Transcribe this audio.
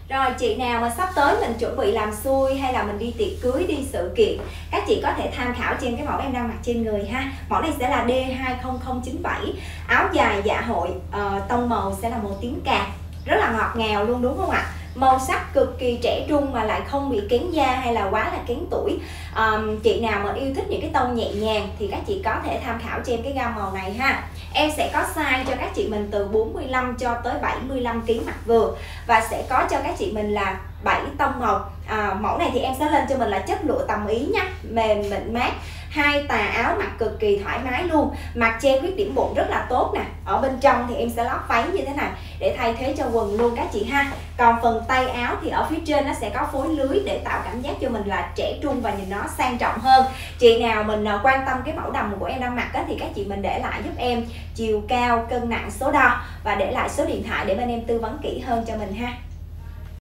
Rồi chị nào mà sắp tới mình chuẩn bị làm xui hay là mình đi tiệc cưới, đi sự kiện, các chị có thể tham khảo trên cái mẫu em đang mặc trên người ha. Mẫu này sẽ là D20097, áo dài dạ hội, tông màu sẽ là màu tím cà, rất là ngọt ngào luôn đúng không ạ? Màu sắc cực kỳ trẻ trung mà lại không bị kén da hay là quá là kén tuổi. Chị nào mà yêu thích những cái tông nhẹ nhàng thì các chị có thể tham khảo trên cái gam màu này ha. Em sẽ có size cho các chị mình từ 45 cho tới 75 kg mặc vừa, và sẽ có cho các chị mình là 7 tông màu. Mẫu này thì em sẽ lên cho mình là chất lụa tầm Ý nha, mềm mịn mát, hai tà áo mặc cực kỳ thoải mái luôn, mặc che khuyết điểm bụng rất là tốt nè. Ở bên trong thì em sẽ lót váy như thế này để thay thế cho quần luôn các chị ha. Còn phần tay áo thì ở phía trên nó sẽ có phối lưới để tạo cảm giác cho mình là trẻ trung và nhìn nó sang trọng hơn. Chị nào mình quan tâm cái mẫu đầm của em đang mặc thì các chị mình để lại giúp em chiều cao, cân nặng, số đo và để lại số điện thoại để bên em tư vấn kỹ hơn cho mình ha.